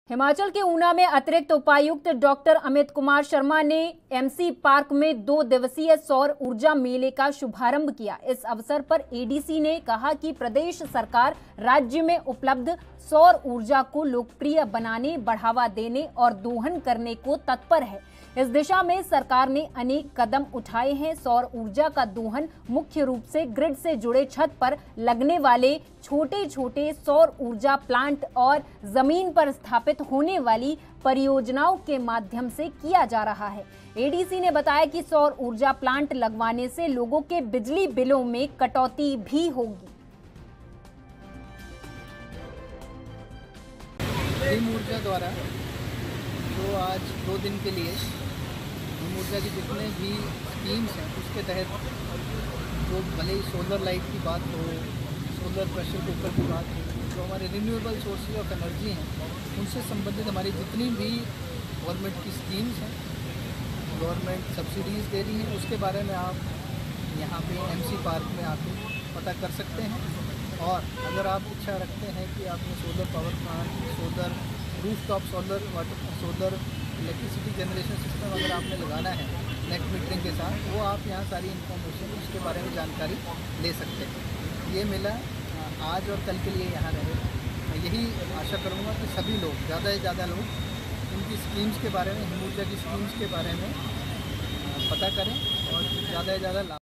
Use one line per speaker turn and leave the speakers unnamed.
हिमाचल के ऊना में अतिरिक्त उपायुक्त डॉक्टर अमित कुमार शर्मा ने एमसी पार्क में 2 दिवसीय सौर ऊर्जा मेले का शुभारंभ किया। इस अवसर पर एडीसी ने कहा कि प्रदेश सरकार राज्य में उपलब्ध सौर ऊर्जा को लोकप्रिय बनाने, बढ़ावा देने और दोहन करने को तत्पर है। इस दिशा में सरकार ने अनेक कदम उठाए हैं। सौर ऊर्जा का दोहन मुख्य रूप से ग्रिड से जुड़े छत पर लगने वाले छोटे छोटे सौर ऊर्जा प्लांट और जमीन पर स्थापित होने वाली परियोजनाओं के माध्यम से किया जा रहा है। एडीसी ने बताया कि सौर ऊर्जा प्लांट लगवाने से लोगों के बिजली बिलों में कटौती भी होगी।
हिम ऊर्जा द्वारा जो आज 2 दिन के लिए हिम ऊर्जा की जितने भी स्कीम्स हैं उसके तहत जो भले ही सोलर लाइट की बात हो, सोलर प्रेशर कुकर की बात हो, जो हमारे रिन्यूएबल सोर्सेज ऑफ एनर्जी हैं उनसे संबंधित हमारी जितनी भी गवर्नमेंट की स्कीम्स हैं, गवर्नमेंट सब्सिडीज़ दे रही हैं, उसके बारे में आप यहाँ पे एमसी पार्क में आके पता कर सकते हैं। और अगर आप इच्छा रखते हैं कि आपने solar power plant, solar rooftop solar water, solar electricity generation system अगर आपने लगाना है नेट मीटरिंग के साथ, वो आप यहाँ सारी इन्फॉर्मेशन उसके बारे में जानकारी ले सकते हैं। ये मेला आज और कल के लिए यहाँ रहेगा। मैं यही आशा करूँगा कि सभी लोग, ज़्यादा से ज़्यादा लोग इनकी स्कीम्स के बारे में, हिम ऊर्जा की स्कीम्स के बारे में पता करें और ज़्यादा से ज़्यादा लाभ